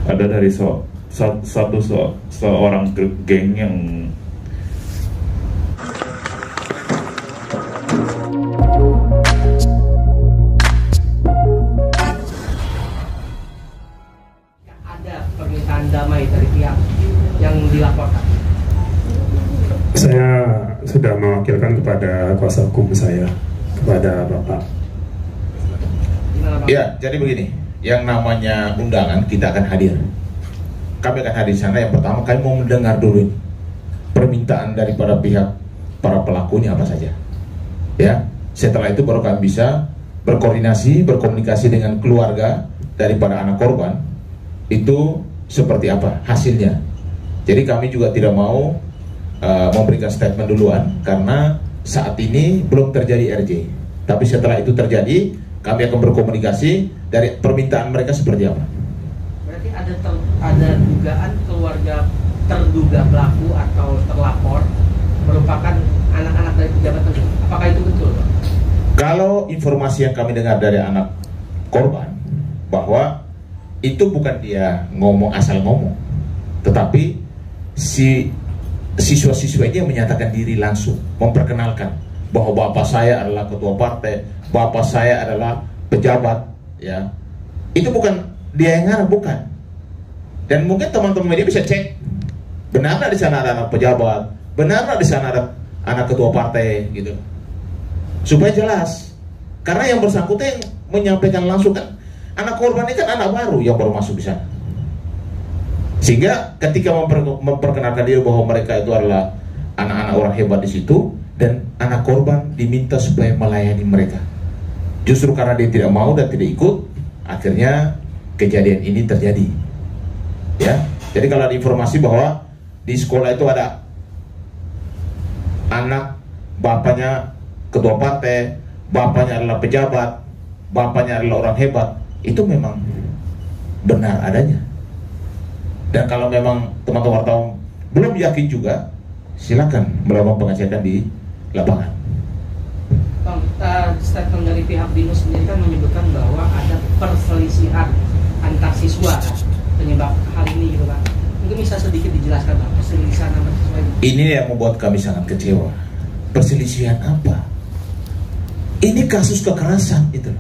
ada dari seorang geng yang ada permintaan damai dari pihak yang dilaporkan. Saya sudah mewakilkan kepada kuasa hukum saya, kepada Bapak. Ya, jadi begini, yang namanya undangan kita akan hadir. Kami akan hadir di sana. Yang pertama, kami mau mendengar dulu permintaan daripada pihak para pelakunya apa saja. Ya, setelah itu baru kami bisa berkomunikasi dengan keluarga daripada anak korban. Itu seperti apa hasilnya. Jadi kami juga tidak mau memberikan statement duluan karena saat ini belum terjadi RJ. Tapi setelah itu terjadi, kami akan berkomunikasi dari permintaan mereka seperti apa. Berarti ada dugaan keluarga terduga pelaku atau terlapor merupakan anak-anak dari pejabat tersebut. Apakah itu betul, Pak? Kalau informasi yang kami dengar dari anak korban bahwa itu bukan dia ngomong asal ngomong, tetapi si siswa-siswa ini yang menyatakan diri langsung, memperkenalkan bahwa bapak saya adalah ketua partai, bapak saya adalah pejabat, ya. Itu bukan dia yang ngarang, bukan. Dan mungkin teman-teman media bisa cek, benar nggak di sana ada anak pejabat, benar nggak di sana ada anak ketua partai, gitu. Supaya jelas. Karena yang bersangkutan yang menyampaikan langsung kan anak korban ini kan anak baru yang baru masuk di sana. Sehingga ketika memperkenalkan diri bahwa mereka itu adalah anak-anak orang hebat di situ, dan anak korban diminta supaya melayani mereka. Justru karena dia tidak mau dan tidak ikut, akhirnya kejadian ini terjadi. Ya, jadi kalau ada informasi bahwa di sekolah itu ada anak bapaknya ketua partai, bapaknya adalah pejabat, bapaknya adalah orang hebat, itu memang benar adanya. Dan kalau memang teman-teman wartawan belum yakin juga, silakan melakukan pengecekan di lapangan. Statement dari pihak BINUS sendiri kan menyebutkan bahwa ada perselisihan antar siswa kan, penyebab hal ini gitu Pak. Mungkin bisa sedikit dijelaskan Pak, perselisihan antar siswa ini. Ini yang membuat kami sangat kecewa. Perselisihan apa? Ini kasus kekerasan itu.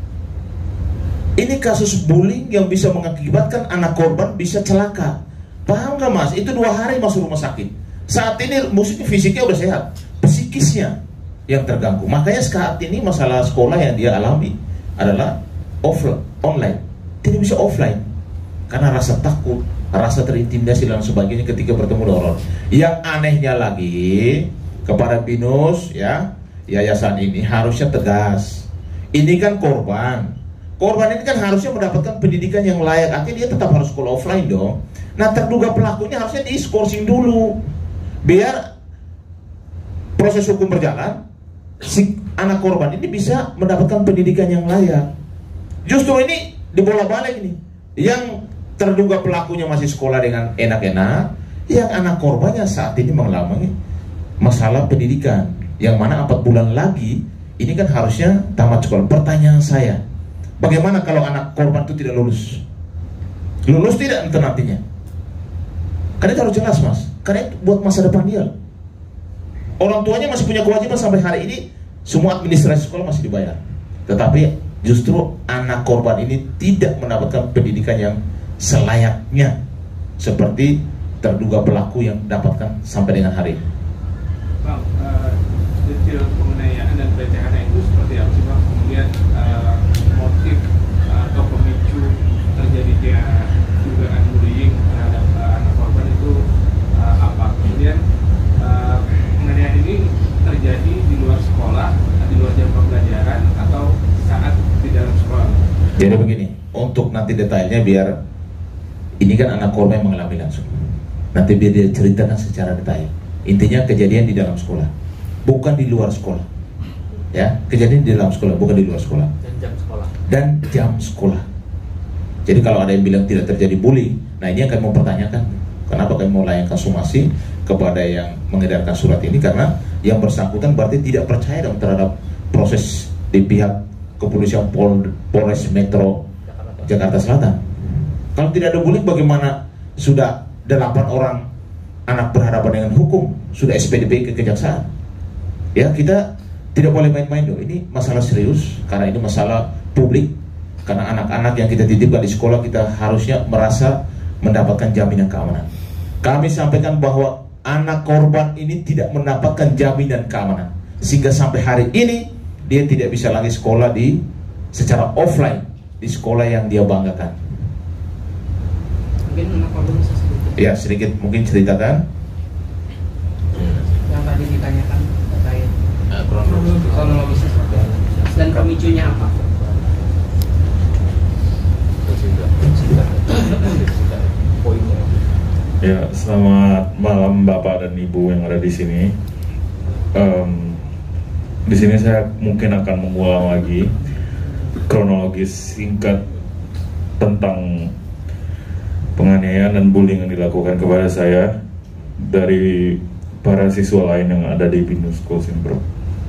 Ini kasus bullying yang bisa mengakibatkan anak korban bisa celaka. Paham gak Mas? Itu 2 hari masuk rumah sakit. Saat ini maksudnya fisiknya udah sehat, psikisnya yang terganggu. Makanya saat ini masalah sekolah yang dia alami adalah online. Tidak bisa offline karena rasa takut, rasa terintimidasi dan sebagainya ketika bertemu dengan orang. Yang anehnya lagi kepada BINUS, ya, yayasan ini harusnya tegas. Ini kan korban. Korban ini kan harusnya mendapatkan pendidikan yang layak. Artinya dia tetap harus sekolah offline dong. Nah, terduga pelakunya harusnya di-skorsing dulu, biar proses hukum berjalan, si anak korban ini bisa mendapatkan pendidikan yang layak. Justru ini dibolak-balik nih. Yang terduga pelakunya masih sekolah dengan enak-enak, yang anak korbannya saat ini mengalami masalah pendidikan, yang mana 4 bulan lagi ini kan harusnya tamat sekolah. Pertanyaan saya, bagaimana kalau anak korban itu tidak lulus? Lulus tidak nantinya? Karena itu harus jelas Mas. Karena itu buat masa depan dia. Orang tuanya masih punya kewajiban sampai hari ini, semua administrasi sekolah masih dibayar. Tetapi justru anak korban ini tidak mendapatkan pendidikan yang selayaknya seperti terduga pelaku yang dapatkan sampai dengan hari ini. Bang, detail penganiayaan dan pelecehan itu seperti apa sih Bang? Kemudian motif atau pemicu terjadinya dugaan bullying terhadap anak korban itu apa? Kemudian penganiayaan ini terjadi di luar sekolah, di luar jam pembelajaran, atau saat di dalam sekolah? Jadi begini, untuk nanti detailnya biar ini kan anak korban yang mengalami langsung. Nanti biar dia ceritakan secara detail. Intinya kejadian di dalam sekolah, bukan di luar sekolah. Ya, kejadian di dalam sekolah, bukan di luar sekolah. Dan jam sekolah. Dan jam sekolah. Jadi kalau ada yang bilang tidak terjadi bullying, nah ini akan mempertanyakan kenapa kami mau layangkan somasi kepada yang mengedarkan surat ini, karena yang bersangkutan berarti tidak percaya dong terhadap proses di pihak kepolisian Polres Metro Jakarta Selatan. Kalau tidak ada bullying, bagaimana sudah 8 orang anak berhadapan dengan hukum, sudah SPDP ke kejaksaan? Ya, kita tidak boleh main-main dong. Ini masalah serius, karena ini masalah publik. Karena anak-anak yang kita titipkan di sekolah, kita harusnya merasa mendapatkan jaminan keamanan. Kami sampaikan bahwa anak korban ini tidak mendapatkan jaminan keamanan, sehingga sampai hari ini dia tidak bisa lagi sekolah secara offline di sekolah yang dia banggakan. Mungkin anak korban bisa sedikit. Ya, sedikit mungkin ceritakan. Yang tadi ditanyakan terkait kronologisnya seperti apa dan pemicunya apa? Ya, selamat malam Bapak dan Ibu yang ada di sini. Di sini saya mungkin akan mengulang lagi kronologis singkat tentang penganiayaan dan bullying yang dilakukan kepada saya dari para siswa lain yang ada di Binus School Simpruk.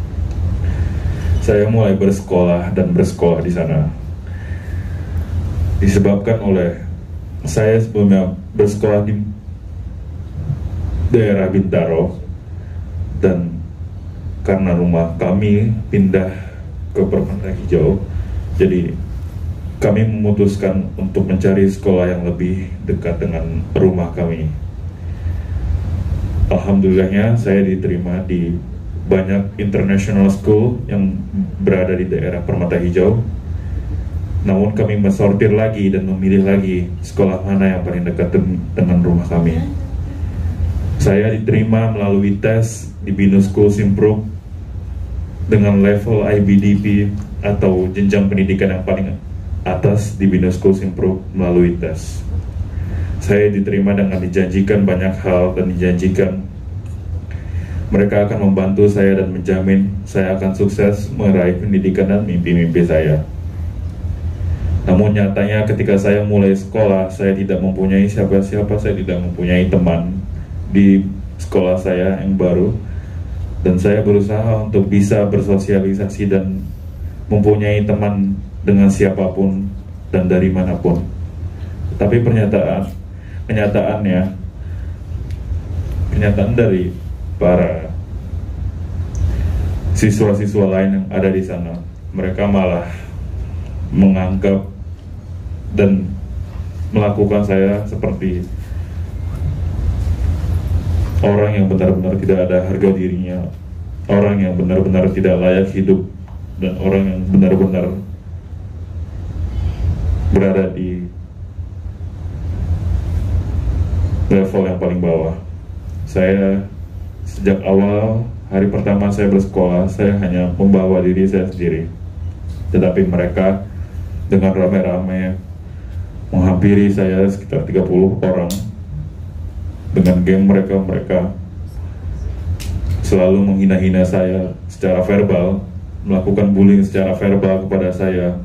Saya mulai bersekolah di sana disebabkan oleh saya sebelumnya bersekolah di daerah Bintaro, dan karena rumah kami pindah ke Permata Hijau, jadi kami memutuskan untuk mencari sekolah yang lebih dekat dengan rumah kami. Alhamdulillahnya saya diterima di banyak international school yang berada di daerah Permata Hijau. Namun kami mensortir lagi dan memilih lagi sekolah mana yang paling dekat dengan rumah kami. Saya diterima melalui tes di Binus School Simpruk dengan level IBDP atau jenjang pendidikan yang paling atas di Binus School Simpruk melalui tes. Saya diterima dengan dijanjikan banyak hal dan dijanjikan mereka akan membantu saya dan menjamin saya akan sukses meraih pendidikan dan mimpi-mimpi saya. Namun nyatanya ketika saya mulai sekolah, saya tidak mempunyai siapa-siapa, saya tidak mempunyai teman di sekolah saya yang baru, dan saya berusaha untuk bisa bersosialisasi dan mempunyai teman dengan siapapun dan dari manapun. Tapi kenyataan dari para siswa-siswa lain yang ada di sana, mereka malah menganggap dan melakukan saya seperti orang yang benar-benar tidak ada harga dirinya, orang yang benar-benar tidak layak hidup, dan orang yang benar-benar berada di level yang paling bawah. Saya sejak awal hari pertama saya bersekolah, saya hanya membawa diri saya sendiri, tetapi mereka dengan rame-rame menghampiri saya sekitar 30 orang dengan geng mereka selalu menghina-hina saya secara verbal, melakukan bullying secara verbal kepada saya.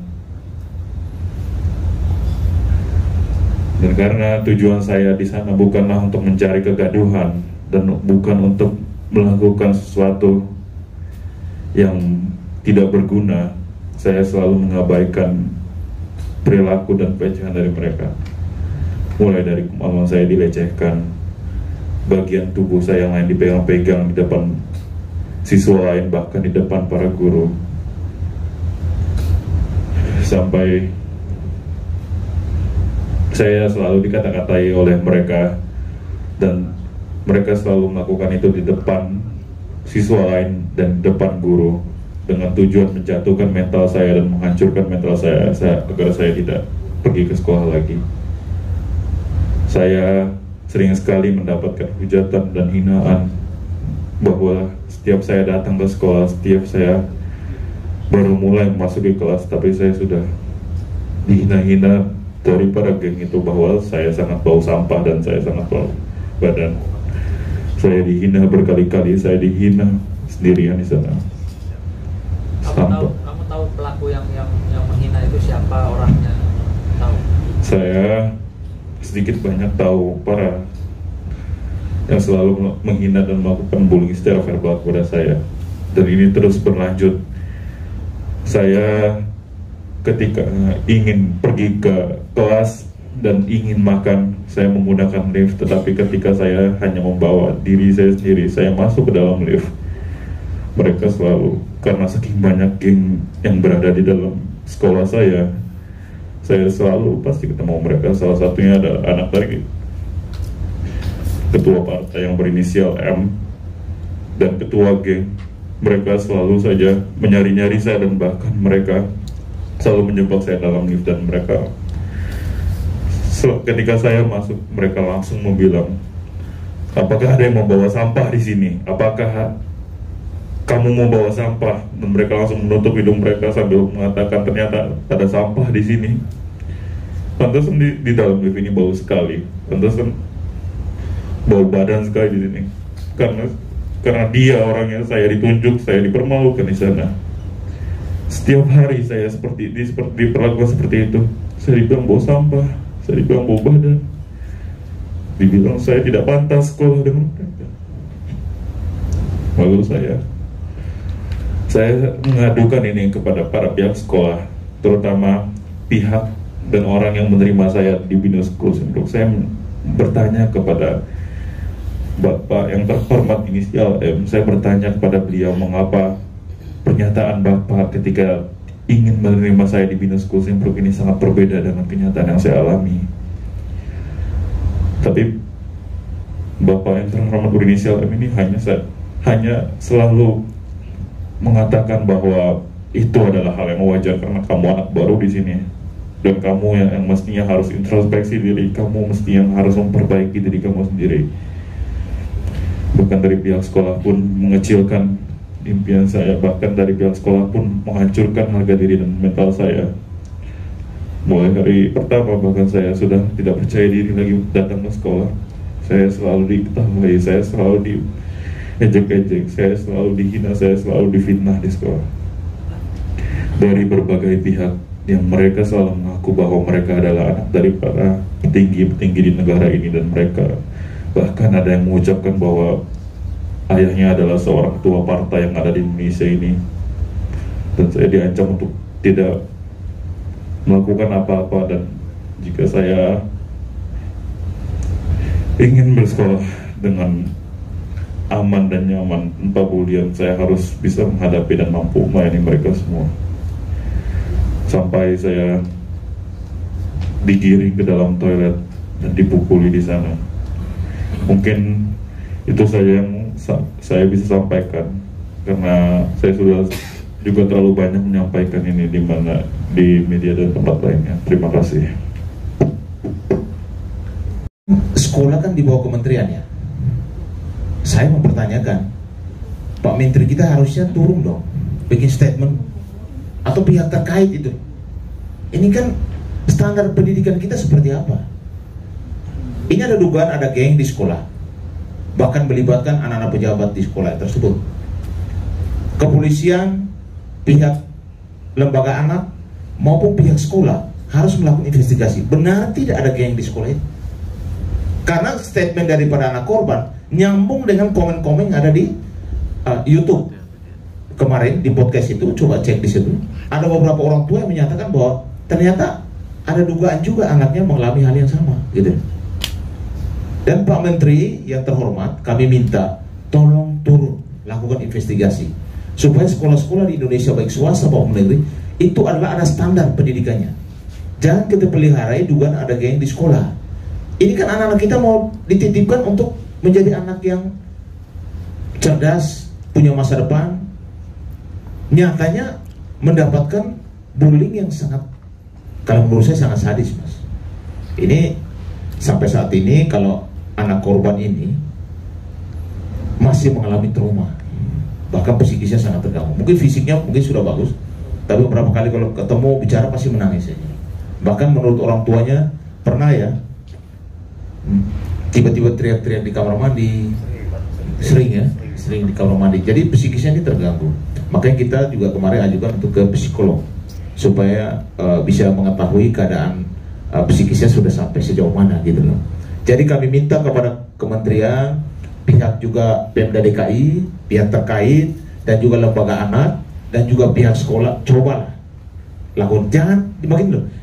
Dan karena tujuan saya di sana bukanlah untuk mencari kegaduhan dan bukan untuk melakukan sesuatu yang tidak berguna, saya selalu mengabaikan perilaku dan pelecehan dari mereka. Mulai dari kemaluan saya dilecehkan, bagian tubuh saya yang lain dipegang-pegang di depan siswa lain, bahkan di depan para guru, sampai saya selalu dikata-katai oleh mereka, dan mereka selalu melakukan itu di depan siswa lain dan di depan guru, dengan tujuan menjatuhkan mental saya dan menghancurkan mental saya agar saya tidak pergi ke sekolah lagi. Saya sering sekali mendapatkan hujatan dan hinaan, bahwa setiap saya datang ke sekolah, setiap saya baru mulai memasuki kelas, tapi saya sudah dihina-hina dari para geng itu, bahwa saya sangat bau sampah dan saya sangat bau badan. Saya dihina berkali-kali, saya dihina sendirian di sana. Kamu tahu pelaku yang menghina itu siapa orangnya? Tahu? Saya sedikit banyak tahu para yang selalu menghina dan melakukan bullying secara verbal kepada saya, dan ini terus berlanjut. Saya ketika ingin pergi ke kelas, dan ingin makan, saya menggunakan lift. Tetapi ketika saya hanya membawa diri saya sendiri, saya masuk ke dalam lift, mereka selalu, karena saking banyak geng yang berada di dalam sekolah saya selalu pasti ketemu mereka. Salah satunya adalah anak dari ketua partai yang berinisial M dan ketua geng. Mereka selalu saja menyari-nyari saya, dan bahkan mereka selalu menjebak saya dalam lift. Dan mereka, ketika saya masuk, mereka langsung membilang, apakah ada yang membawa sampah di sini? Apakah kamu mau bawa sampah? Dan mereka langsung menutup hidung mereka sambil mengatakan, ternyata ada sampah di sini. Pantesan di dalam lift ini bau sekali. Pantesan bau badan sekali di sini. Karena dia orangnya, saya ditunjuk, saya dipermalukan di sana. Setiap hari saya diperlakukan seperti itu. Saya dibilang bau sampah, saya dibilang bau badan, dibilang saya tidak pantas sekolah dengan mereka. Lalu saya mengadukan ini kepada para pihak sekolah, terutama pihak dan orang yang menerima saya di Binus School Syndrome. Saya bertanya kepada Bapak yang terhormat inisial M, saya bertanya kepada beliau, mengapa pernyataan Bapak ketika ingin menerima saya di Binus School Syndrome ini sangat berbeda dengan kenyataan yang saya alami. Tapi Bapak yang terhormat berinisial M ini hanya selalu mengatakan bahwa itu adalah hal yang wajar karena kamu anak baru di sini, dan kamu yang mestinya harus introspeksi diri, kamu mestinya harus memperbaiki diri kamu sendiri. Bahkan dari pihak sekolah pun mengecilkan impian saya, bahkan dari pihak sekolah pun menghancurkan harga diri dan mental saya. Mulai hari pertama bahkan saya sudah tidak percaya diri lagi datang ke sekolah. Saya selalu diketahui, saya selalu diejek-ejek, saya selalu dihina, saya selalu difitnah di sekolah dari berbagai pihak, yang mereka selalu mengaku bahwa mereka adalah anak dari para petinggi-petinggi di negara ini, dan mereka bahkan ada yang mengucapkan bahwa ayahnya adalah seorang ketua partai yang ada di Indonesia ini. Dan saya diancam untuk tidak melakukan apa-apa, dan jika saya ingin bersekolah dengan aman dan nyaman tanpa bulian, saya harus bisa menghadapi dan mampu melayani mereka semua. Sampai saya digiring ke dalam toilet dan dipukuli di sana. Mungkin itu saja yang saya bisa sampaikan, karena saya sudah juga terlalu banyak menyampaikan ini di media dan tempat lainnya. Terima kasih. Sekolah kan di bawah kementerian ya. Saya mempertanyakan, Pak Menteri kita harusnya turun dong, bikin statement, atau pihak terkait itu. Ini kan standar pendidikan kita seperti apa? Ini ada dugaan ada geng di sekolah, bahkan melibatkan anak-anak pejabat di sekolah tersebut. Kepolisian, pihak lembaga anak maupun pihak sekolah harus melakukan investigasi. Benar tidak ada geng di sekolah itu? Karena statement daripada anak korban nyambung dengan komen-komen yang ada di YouTube kemarin di podcast itu. Coba cek di situ. Ada beberapa orang tua yang menyatakan bahwa ternyata ada dugaan juga anaknya mengalami hal yang sama, gitu. Dan Pak Menteri yang terhormat, kami minta tolong turun lakukan investigasi supaya sekolah-sekolah di Indonesia baik swasta maupun negeri itu adalah ada standar pendidikannya. Jangan kita peliharai dugaan ada geng di sekolah. Ini kan anak-anak kita mau dititipkan untuk menjadi anak yang cerdas, punya masa depan. Nyatanya mendapatkan bullying yang sangat, kalau menurut saya sangat sadis, Mas. Ini sampai saat ini kalau anak korban ini masih mengalami trauma, bahkan psikisnya sangat terganggu. Mungkin fisiknya mungkin sudah bagus, tapi beberapa kali kalau ketemu bicara pasti menangis aja. Bahkan menurut orang tuanya pernah ya tiba-tiba teriak-teriak di kamar mandi, sering di kamar mandi. Jadi psikisnya ini terganggu. Makanya kita juga kemarin ajukan untuk ke psikolog supaya bisa mengetahui keadaan psikisnya sudah sampai sejauh mana gitu loh. Jadi kami minta kepada kementerian, pihak juga Pemda DKI, pihak terkait, dan juga lembaga anak, dan juga pihak sekolah, cobalah lakukan.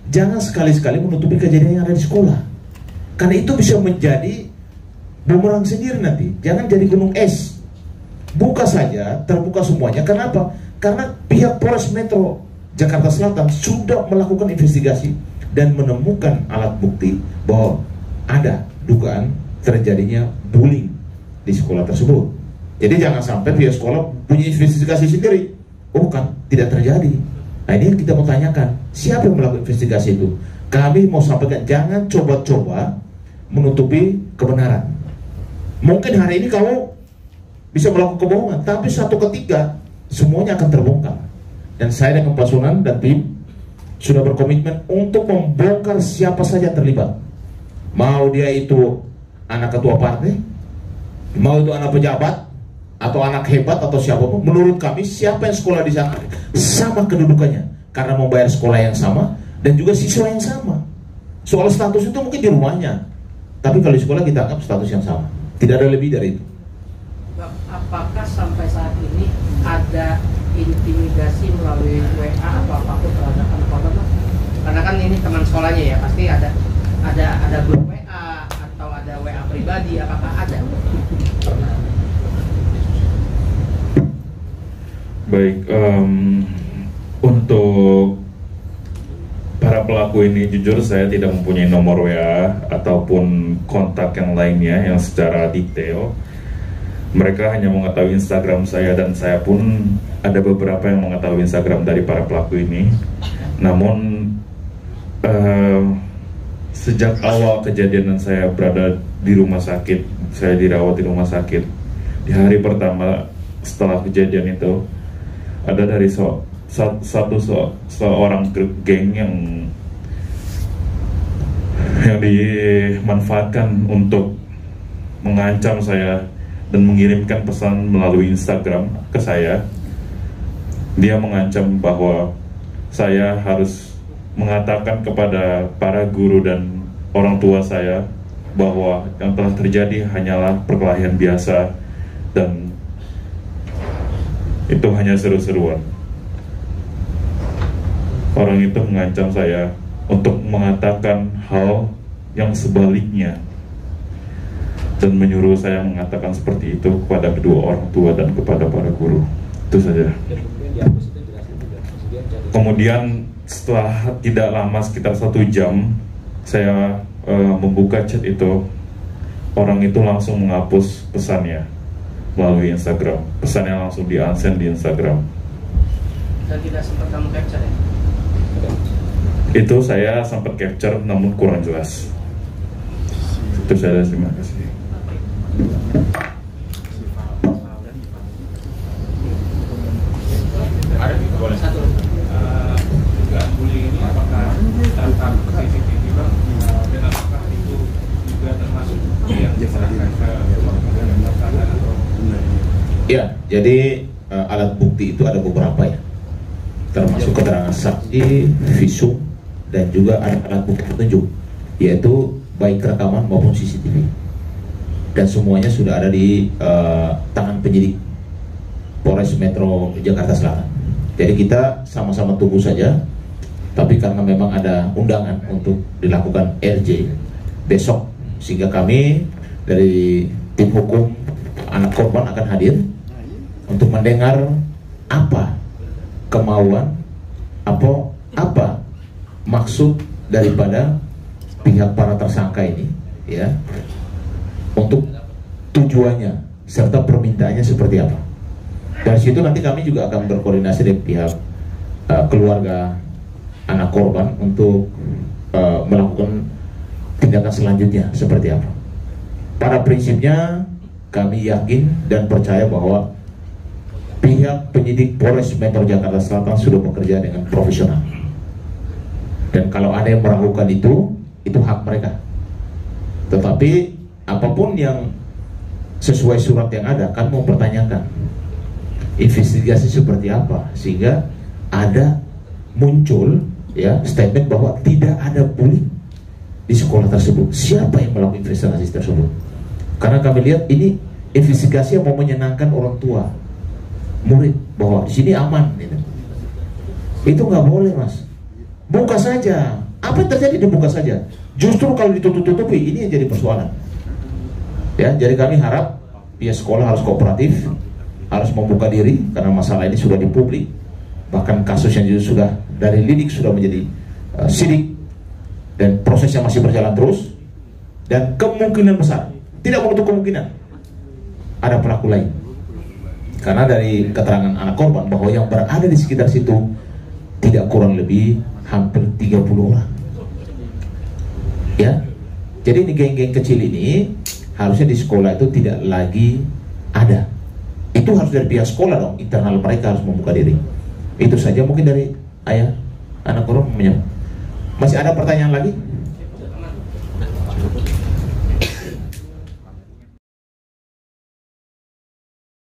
jangan sekali-sekali menutupi kejadian yang ada di sekolah, karena itu bisa menjadi bumerang sendiri nanti. Jangan jadi gunung es. Buka saja, terbuka semuanya. Kenapa? Karena pihak Polres Metro Jakarta Selatan sudah melakukan investigasi dan menemukan alat bukti bahwa ada dugaan terjadinya bullying di sekolah tersebut. Jadi jangan sampai pihak sekolah punya investigasi sendiri. Oh kan, tidak terjadi. Nah ini yang kita mau tanyakan, siapa yang melakukan investigasi itu? Kami mau sampaikan, jangan coba-coba menutupi kebenaran. Mungkin hari ini kamu bisa melakukan kebohongan, tapi suatu ketika semuanya akan terbongkar. Dan saya dengan Pak Sunan dan tim sudah berkomitmen untuk membongkar siapa saja terlibat. Mau dia itu anak ketua partai, mau itu anak pejabat, atau anak hebat, atau siapapun. Menurut kami siapa yang sekolah di sana sama kedudukannya, karena membayar sekolah yang sama dan juga siswa yang sama. Soal status itu mungkin di rumahnya, tapi kalau di sekolah kita anggap status yang sama. Tidak ada lebih dari itu. Apakah sampai saat ini ada intimidasi melalui WA atau apapun terhadap anak korban? Karena kan ini teman sekolahnya ya, pasti ada grup WA atau ada WA pribadi, apakah ada? Baik, untuk para pelaku ini jujur saya tidak mempunyai nomor WA ataupun kontak yang lainnya yang secara detail. Mereka hanya mengetahui Instagram saya, dan saya pun ada beberapa yang mengetahui Instagram dari para pelaku ini. Namun sejak awal kejadian dan saya berada di rumah sakit, saya dirawat di rumah sakit, di hari pertama setelah kejadian itu ada dari seorang geng yang dimanfaatkan untuk mengancam saya dan mengirimkan pesan melalui Instagram ke saya. Dia mengancam bahwa saya harus mengatakan kepada para guru dan orang tua saya bahwa yang telah terjadi hanyalah perkelahian biasa dan itu hanya seru-seruan. Orang itu mengancam saya untuk mengatakan hal yang sebaliknya dan menyuruh saya mengatakan seperti itu kepada kedua orang tua dan kepada para guru. Itu saja. Kemudian setelah tidak lama, sekitar 1 jam, saya membuka chat itu. Orang itu langsung menghapus pesannya melalui Instagram. Pesannya langsung di-unsend di Instagram. Dan tidak sempat kamu capture ya? Itu saya sempat capture namun kurang jelas. Itu saja, terima kasih. Satu. Dugaan bullying ini apakah datang ke CCTV Bang, dan apakah itu juga termasuk yang diserahkan ke pengadilan atau? Ya, jadi alat bukti itu ada beberapa ya, termasuk keterangan saksi, visum, dan juga ada alat bukti petunjuk, yaitu baik rekaman maupun CCTV. Dan semuanya sudah ada di tangan penyidik Polres Metro Jakarta Selatan. Jadi kita sama-sama tunggu saja. Tapi karena memang ada undangan untuk dilakukan RJ besok, sehingga kami dari tim hukum anak korban akan hadir untuk mendengar apa kemauan, apa maksud daripada pihak para tersangka ini, ya, untuk tujuannya serta permintaannya seperti apa. Dari situ nanti kami juga akan berkoordinasi dengan pihak keluarga anak korban untuk melakukan tindakan selanjutnya seperti apa. Pada prinsipnya kami yakin dan percaya bahwa pihak penyidik Polres Metro Jakarta Selatan sudah bekerja dengan profesional. Dan kalau ada yang meragukan itu hak mereka. Tetapi apapun yang sesuai surat yang ada, kami mau pertanyakan investigasi seperti apa, sehingga ada muncul ya statement bahwa tidak ada bullying di sekolah tersebut. Siapa yang melakukan investigasi tersebut? Karena kami lihat ini investigasi yang mau menyenangkan orang tua murid bahwa di sini aman gitu. Itu nggak boleh, Mas. Buka saja Apa yang terjadi dibuka saja. Justru kalau ditutup-tutupi ini yang jadi persoalan. Ya, jadi kami harap pihak sekolah harus kooperatif, harus membuka diri karena masalah ini sudah di publik. Bahkan kasus yang sudah dari lidik sudah menjadi sidik dan prosesnya masih berjalan terus, dan kemungkinan besar, tidak menutup kemungkinan ada pelaku lain. Karena dari keterangan anak korban bahwa yang berada di sekitar situ tidak kurang lebih hampir 30 orang. Ya, jadi ini geng-geng kecil ini harusnya di sekolah itu tidak lagi ada. Itu harus dari pihak sekolah dong, internal mereka harus membuka diri. Itu saja mungkin dari ayah anak korban. Masih ada pertanyaan lagi?